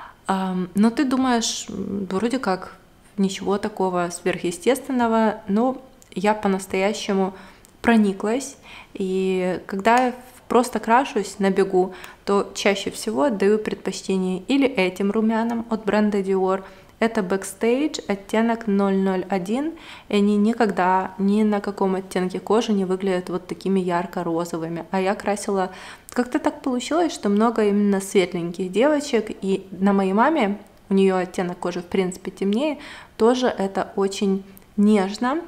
A: но ты думаешь, вроде как ничего такого сверхъестественного, но я по-настоящему прониклась, и когда просто крашусь на бегу, то чаще всего отдаю предпочтение или этим румянам от бренда Dior. Это Backstage, оттенок 001, и они никогда ни на каком оттенке кожи не выглядят вот такими ярко-розовыми. А я красила, как-то так получилось, что много именно светленьких девочек, и на моей маме, у нее оттенок кожи в принципе темнее, тоже это очень нежно.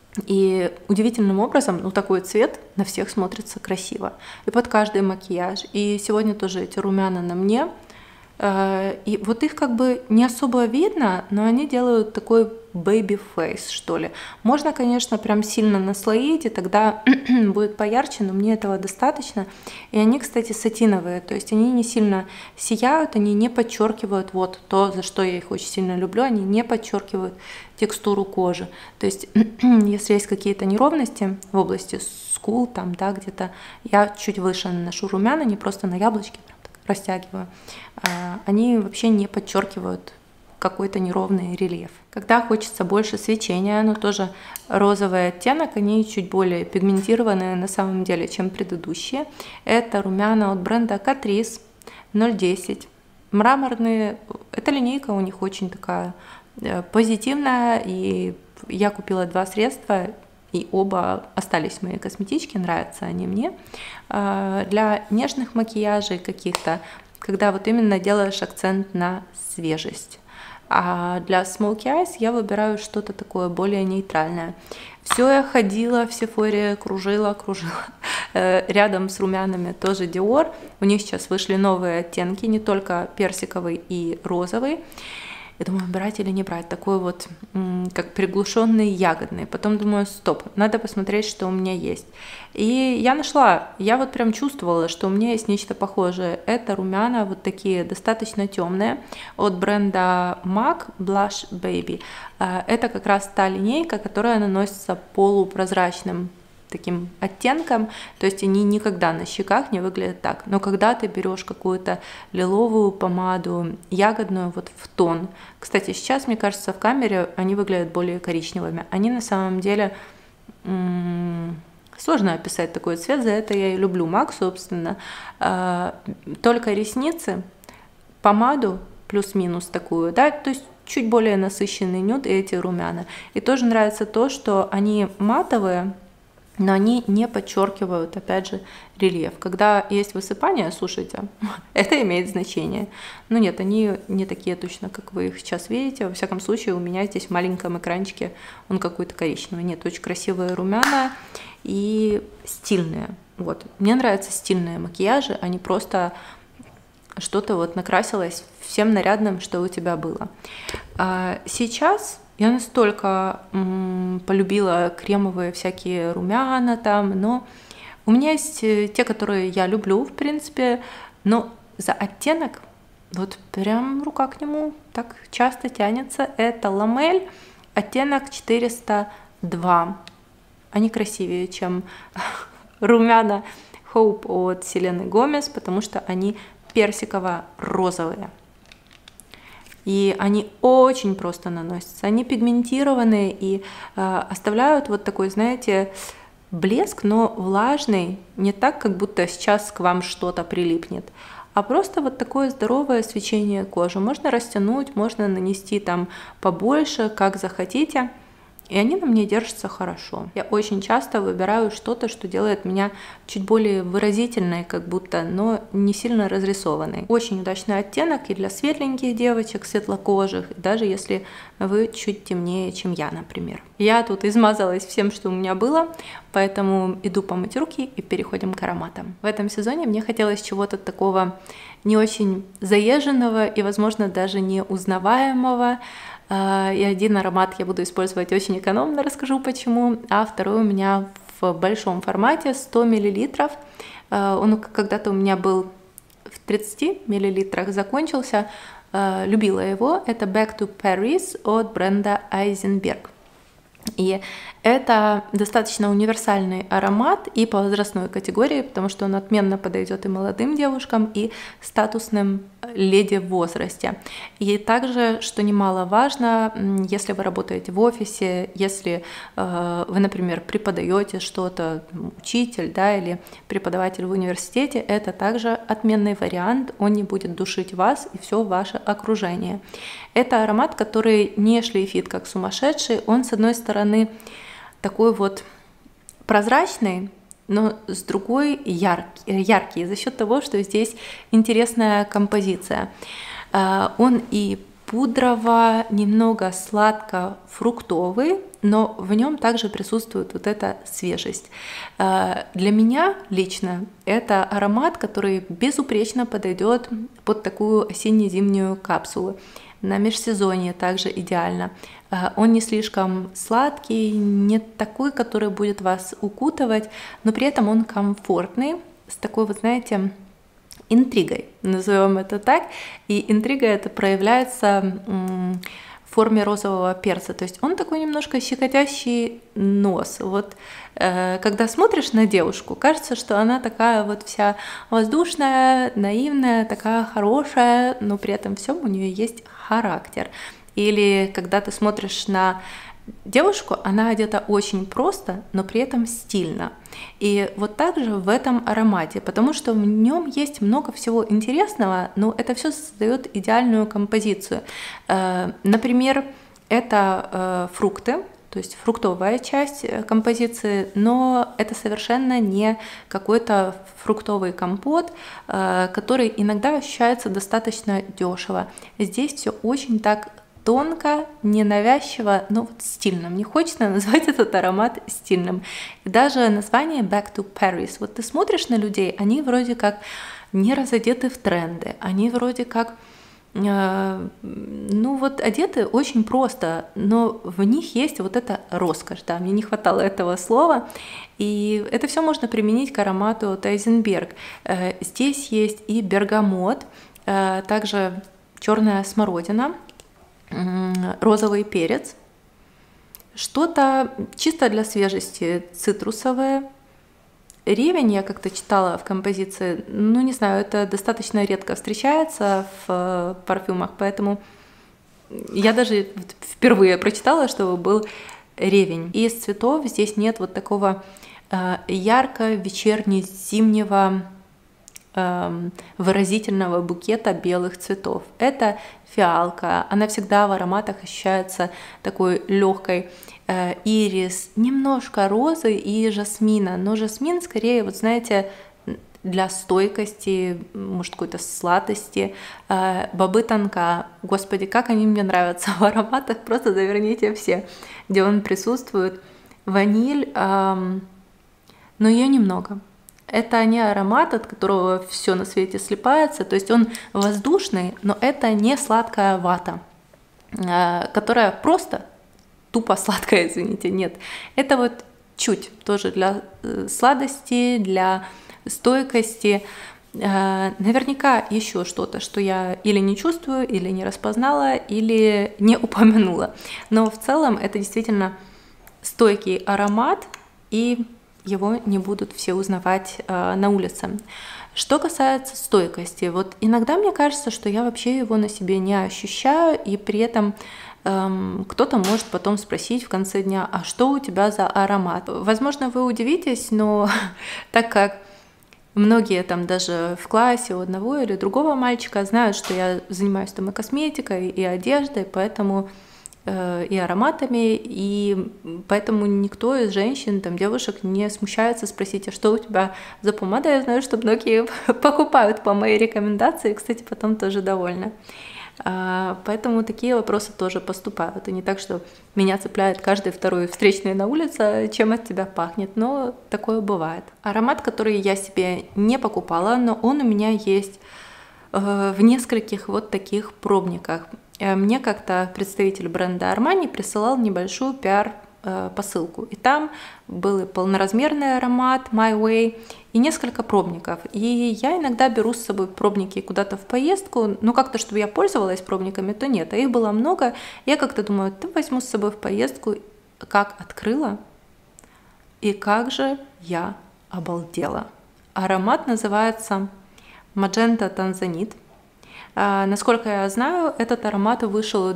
A: И удивительным образом, ну, такой цвет на всех смотрится красиво. И под каждый макияж. И сегодня тоже эти румяна на мне. И вот их как бы не особо видно, но они делают такой baby face, что ли. Можно, конечно, прям сильно наслоить, и тогда будет поярче, но мне этого достаточно. И они, кстати, сатиновые, то есть они не сильно сияют, они не подчеркивают вот то, за что я их очень сильно люблю, они не подчеркивают текстуру кожи. То есть если есть какие-то неровности в области скул, там, да, где-то, я чуть выше наношу румяна, не просто на яблочке, прям так растягиваю. Они вообще не подчеркивают какой-то неровный рельеф. Когда хочется больше свечения, но тоже розовый оттенок, они чуть более пигментированные на самом деле, чем предыдущие. Это румяна от бренда Catrice 010. Мраморные, эта линейка у них очень такая позитивная, и я купила 2 средства, и оба остались в моей косметичке, нравятся они мне. Для нежных макияжей каких-то, когда вот именно делаешь акцент на свежесть. А для Smoky Eyes я выбираю что-то такое более нейтральное. Все я ходила в Sephora, кружила. Рядом с румянами тоже Dior. У них сейчас вышли новые оттенки, не только персиковый и розовый. Я думаю, брать или не брать, такой вот, как приглушенный ягодный. Потом думаю, стоп, надо посмотреть, что у меня есть. И я нашла, я вот прям чувствовала, что у меня есть нечто похожее. Это румяна вот такие достаточно темные от бренда MAC Blush Baby. Это как раз та линейка, которая наносится полупрозрачным таким оттенком, то есть они никогда на щеках не выглядят так. Но когда ты берешь какую-то лиловую помаду, ягодную, вот в тон. Кстати, сейчас, мне кажется, в камере они выглядят более коричневыми. Они на самом деле... Сложно описать такой цвет, за это я и люблю MAC, собственно. Только ресницы, помаду плюс-минус такую, да, то есть чуть более насыщенный нюд и эти румяна. И тоже нравится то, что они матовые, но они не подчеркивают, опять же, рельеф. Когда есть высыпание, слушайте, это имеет значение. Но нет, они не такие точно, как вы их сейчас видите. Во всяком случае, у меня здесь в маленьком экранчике он какой-то коричневый. Нет, очень красивые румяна и стильные. Вот. Мне нравятся стильные макияжи, а не просто что-то вот накрасилось всем нарядным, что у тебя было. Сейчас... Я настолько полюбила кремовые всякие румяна там, но у меня есть те, которые я люблю, в принципе, но за оттенок вот прям рука к нему так часто тянется. Это Ламель, оттенок 402. Они красивее, чем румяна Hope от Селены Гомес, потому что они персиково-розовые. И они очень просто наносятся, они пигментированные и оставляют вот такой, знаете, блеск, но влажный, не так, как будто сейчас к вам что-то прилипнет, а просто вот такое здоровое свечение кожи. Можно растянуть, можно нанести там побольше, как захотите. И они на мне держатся хорошо. Я очень часто выбираю что-то, что делает меня чуть более выразительной, как будто, но не сильно разрисованной. Очень удачный оттенок и для светленьких девочек, светлокожих, даже если вы чуть темнее, чем я, например. Я тут измазалась всем, что у меня было, поэтому иду помыть руки и переходим к ароматам. В этом сезоне мне хотелось чего-то такого не очень заезженного и, возможно, даже не узнаваемого. И один аромат я буду использовать очень экономно, расскажу почему, а второй у меня в большом формате, 100 мл. Он когда-то у меня был в 30 мл, закончился, любила его. Это Back to Paris от бренда Eisenberg. И это достаточно универсальный аромат и по возрастной категории, потому что он отменно подойдет и молодым девушкам, и статусным леди в возрасте. И также, что немаловажно, если вы работаете в офисе, если вы, например, преподаете что-то, учитель, да, или преподаватель в университете, это также отменный вариант, он не будет душить вас и все ваше окружение. Это аромат, который не шлейфит как сумасшедший, он, с одной стороны, такой вот прозрачный, но с другой яркий за счет того, что здесь интересная композиция. Он и пудрово, немного сладко-фруктовый, но в нем также присутствует вот эта свежесть. Для меня лично это аромат, который безупречно подойдет под такую осенне-зимнюю капсулу. на межсезонье также идеально. Он не слишком сладкий, не такой, который будет вас укутывать, но при этом он комфортный, с такой, вот знаете, интригой, назовем это так. И интрига это проявляется в форме розового перца, то есть он такой немножко щекотящий нос. Вот когда смотришь на девушку, кажется, что она такая вот вся воздушная, наивная, такая хорошая, но при этом всем у нее есть характер. Или когда ты смотришь на девушку, она одета очень просто, но при этом стильно. И вот так же в этом аромате, потому что в нем есть много всего интересного, но это все создает идеальную композицию. Например, это фрукты, то есть фруктовая часть композиции, но это совершенно не какой-то фруктовый компот, который иногда ощущается достаточно дешево. Здесь все очень так тонко, ненавязчиво, но вот стильно. Мне хочется назвать этот аромат стильным. И даже название Back to Paris. Вот ты смотришь на людей, они вроде как не разодеты в тренды, они вроде как ну вот одеты очень просто, но в них есть вот эта роскошь, да, мне не хватало этого слова, и это все можно применить к аромату Тайзенберг. Здесь есть и бергамот, также черная смородина, розовый перец, что-то чисто для свежести цитрусовое. Ревень я как-то читала в композиции, ну не знаю, это достаточно редко встречается в парфюмах, поэтому я даже впервые прочитала, что был ревень. И из цветов здесь нет вот такого ярко-вечерне-зимнего выразительного букета белых цветов. Это фиалка, она всегда в ароматах ощущается такой легкой, ирис, немножко розы и жасмина, но жасмин скорее, вот знаете, для стойкости, может какой-то сладости. Бобы тонка, господи, как они мне нравятся в ароматах, просто заверните все, где он присутствует. Ваниль, но ее немного. Это не аромат, от которого все на свете слипается, то есть он воздушный, но это не сладкая вата, которая просто тупо сладкая, извините, нет. Это вот чуть тоже для сладости, для стойкости. Наверняка еще что-то, что я или не чувствую, или не распознала, или не упомянула. Но в целом это действительно стойкий аромат, и его не будут все узнавать на улице. Что касается стойкости, вот иногда мне кажется, что я вообще его на себе не ощущаю, и при этом кто-то может потом спросить в конце дня, а что у тебя за аромат? Возможно, вы удивитесь, но так как многие там даже в классе у одного или другого мальчика знают, что я занимаюсь там и косметикой, и одеждой, поэтому и ароматами, и поэтому никто из женщин, там, девушек не смущается спросить, а что у тебя за помада? Я знаю, что многие покупают по моей рекомендации, кстати, потом тоже довольны. Поэтому такие вопросы тоже поступают. И не так, что меня цепляет каждый второй встречный на улице, чем от тебя пахнет, но такое бывает. Аромат, который я себе не покупала, но он у меня есть в нескольких вот таких пробниках. Мне как-то представитель бренда Armani присылал небольшую пиар-посылку. И там был и полноразмерный аромат My Way, и несколько пробников. И я иногда беру с собой пробники куда-то в поездку, но как-то, чтобы я пользовалась пробниками, то нет. А их было много. Я как-то думаю, ты возьму с собой в поездку. Как открыла, и как же я обалдела. Аромат называется Magenta Tanzanite. Насколько я знаю, этот аромат вышел в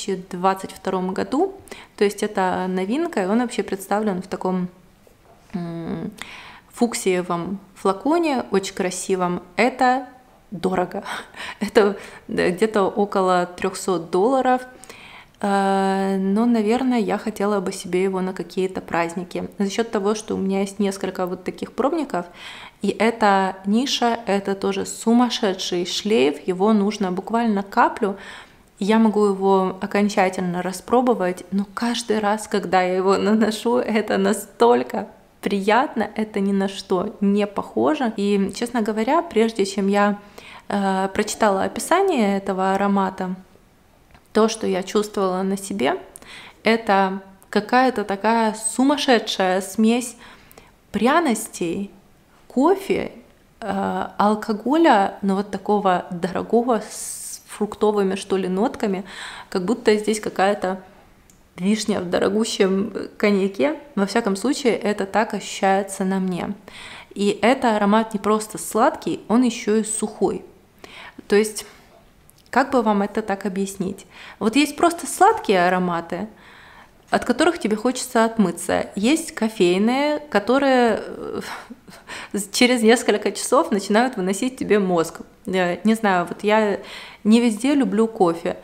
A: 2022 году, то есть это новинка, и он вообще представлен в таком фуксиевом флаконе, очень красивом. Это дорого, это где-то около $300, но, наверное, я хотела бы себе его на какие-то праздники. За счет того, что у меня есть несколько вот таких пробников, и эта ниша, это тоже сумасшедший шлейф, его нужно буквально каплю. Я могу его окончательно распробовать, но каждый раз, когда я его наношу, это настолько приятно, это ни на что не похоже. И, честно говоря, прежде чем я прочитала описание этого аромата, то, что я чувствовала на себе, это какая-то такая сумасшедшая смесь пряностей, кофе, алкоголя, но вот такого дорогого с фруктовыми, что ли, нотками, как будто здесь какая-то вишня в дорогущем коньяке. Во всяком случае, это так ощущается на мне. И это аромат не просто сладкий, он еще и сухой. То есть, как бы вам это так объяснить? Вот есть просто сладкие ароматы, от которых тебе хочется отмыться. Есть кофейные, которые через несколько часов начинают выносить тебе мозг. Не знаю, вот я не везде люблю кофе.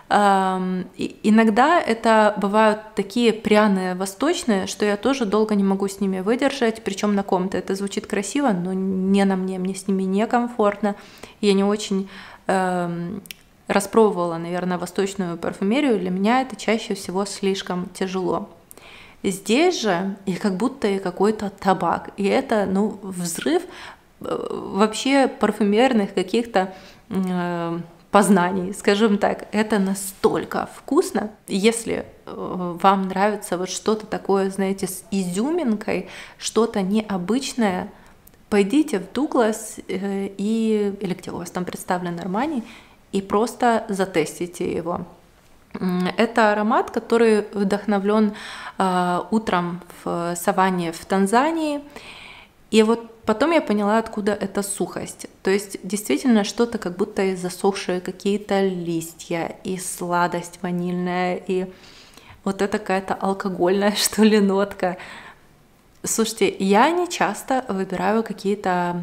A: Иногда это бывают такие пряные восточные, что я тоже долго не могу с ними выдержать, причем на ком-то это звучит красиво, но не на мне с ними некомфортно. Я не очень распробовала, наверное, восточную парфюмерию, для меня это чаще всего слишком тяжело. Здесь же и как будто и какой-то табак, и это, ну, взрыв вообще парфюмерных каких-то познаний, скажем так. Это настолько вкусно. Если вам нравится вот что-то такое, знаете, с изюминкой, что-то необычное, пойдите в Douglas или где у вас там представлен Armani, и просто затестите его. Это аромат, который вдохновлен утром в саванне в Танзании. И вот потом я поняла, откуда эта сухость. То есть действительно что-то как будто и засохшие какие-то листья, и сладость ванильная, и вот это какая-то алкогольная, что ли, нотка. Слушайте, я не часто выбираю какие-то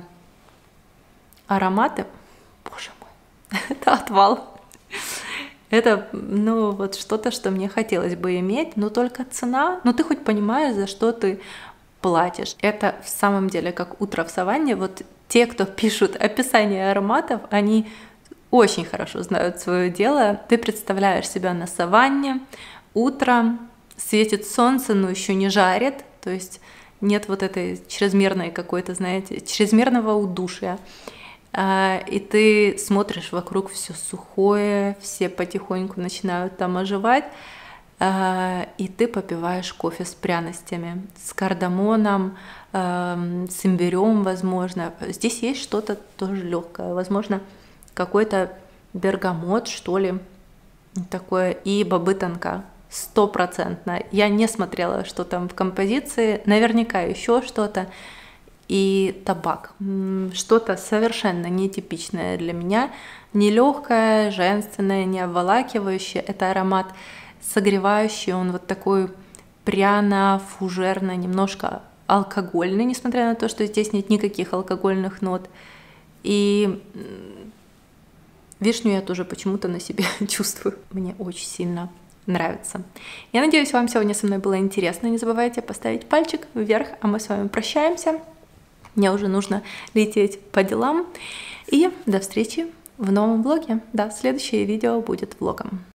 A: ароматы. Боже мой, это отвал. Это, ну, вот что-то, что мне хотелось бы иметь, но только цена. Ну, ты хоть понимаешь, за что ты платишь. Это в самом деле как утро в саванне. Вот те, кто пишут описание ароматов, они очень хорошо знают свое дело. Ты представляешь себя на саванне, утром, светит солнце, но еще не жарит, то есть нет вот этой чрезмерной какой-то, знаете, чрезмерного удушья. И ты смотришь вокруг, все сухое, все потихоньку начинают там оживать, и ты попиваешь кофе с пряностями, с кардамоном, с имбирем, возможно. Здесь есть что-то тоже легкое, возможно, какой-то бергамот, что ли, такое, и бобы тонка. 100%. Я не смотрела, что там в композиции, наверняка еще что-то. И табак. Что-то совершенно нетипичное для меня, не легкое, женственное, не обволакивающее. Это аромат согревающий, он вот такой пряно-фужерно, немножко алкогольный, несмотря на то, что здесь нет никаких алкогольных нот. И вишню я тоже почему-то на себе чувствую. Мне очень сильно нравится. Я надеюсь, вам сегодня со мной было интересно. Не забывайте поставить пальчик вверх, а мы с вами прощаемся. Мне уже нужно лететь по делам. И до встречи в новом влоге. Да, следующее видео будет влогом.